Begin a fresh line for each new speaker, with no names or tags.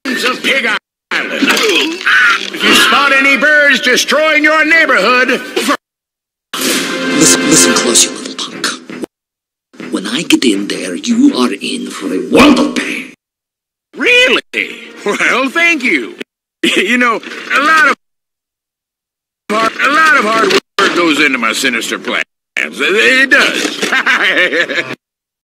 of Pig Island. If you spot any birds destroying your neighborhood...
Listen close, you little punk. When I get in there, you are in for a world of pain.
Really? Well, thank you. You know, a lot of hard work goes into my sinister plans. It does.